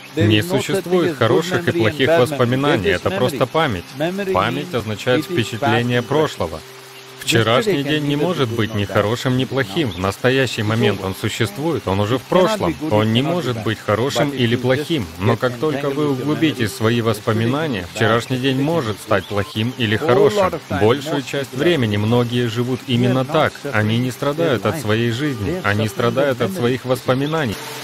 Не существует хороших и плохих воспоминаний, это просто память. Память означает впечатление прошлого. Вчерашний день не может быть ни хорошим, ни плохим. В настоящий момент он существует, он уже в прошлом. Он не может быть хорошим или плохим. Но как только вы углубите свои воспоминания, вчерашний день может стать плохим или хорошим. Большую часть времени многие живут именно так. Они не страдают от своей жизни, они страдают от своих воспоминаний.